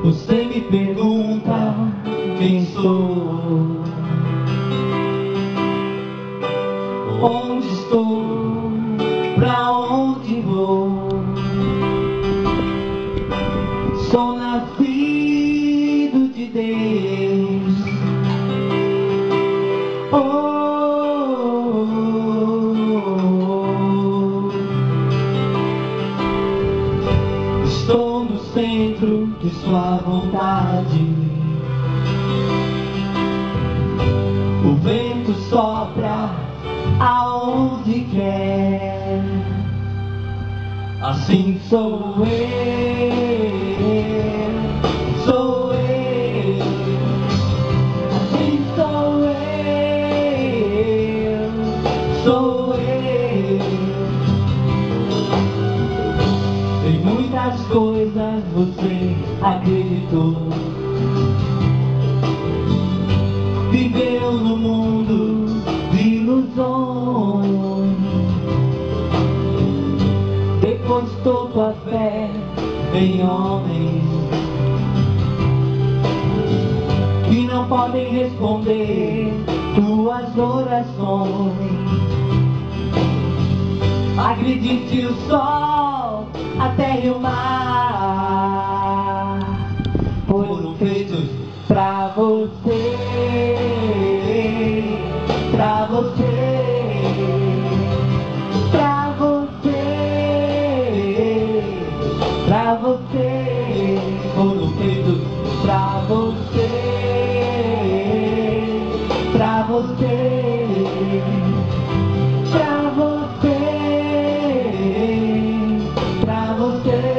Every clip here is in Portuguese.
Você me pergunta quem sou, onde estou, pra onde vou. Sou nascido de Deus. Estou no centro de sua vontade. O vento sopra aonde quer. Assim sou eu, sou eu. Assim sou eu, sou eu. Em muitas coisas você acreditou. Viveu no mundo de ilusões. Depositou tua fé em homens que não podem responder tuas orações. Acredite, o sol, a terra e o mar foram feitos pra você, pra você, pra você, pra você. Foram feitos pra você, pra você, pra você, pra você.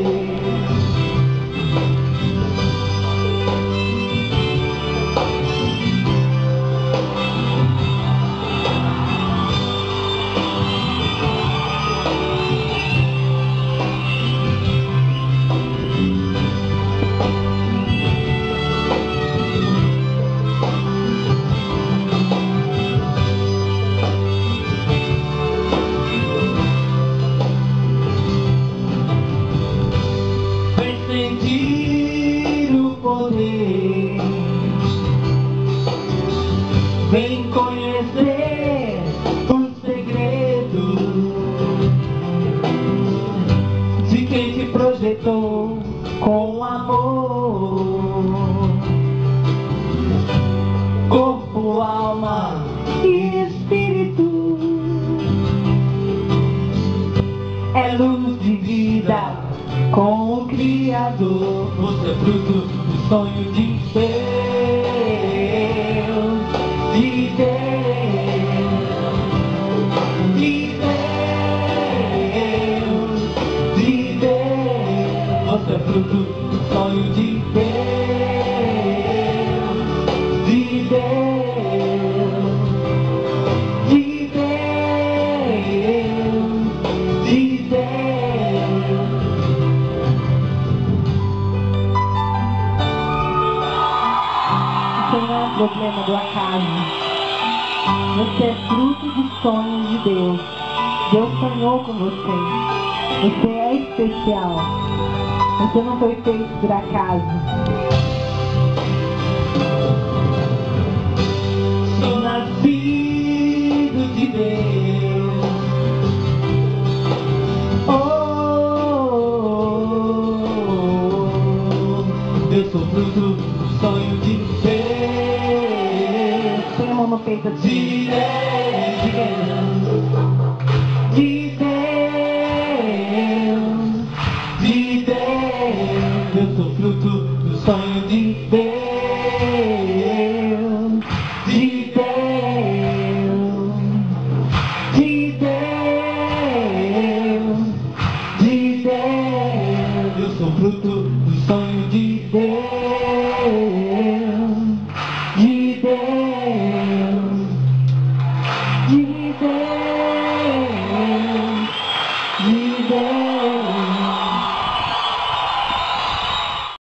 Sentir o poder, vem conhecer o segredo de quem te projetou com amor. Corpo, alma e espírito, é luz de vida com o Criador. Você é fruto do sonho de Deus, de Deus, de Deus, de Deus. Você é fruto do sonho de Deus, de Deus, de Deus, de Deus. Você não é um problema do acaso. Você é fruto dos sonhos de Deus. Deus sonhou com você. Você é especial. Você não foi feito por acaso. Sou nascido de Deus. Eu sou fruto do sonho de Deus. Põe a mão no peito assim. De Deus, de Deus, de Deus. Eu sou fruto do sonho de Deus, de Deus, de Deus, de Deus. Eu sou fruto do sonho de Deus.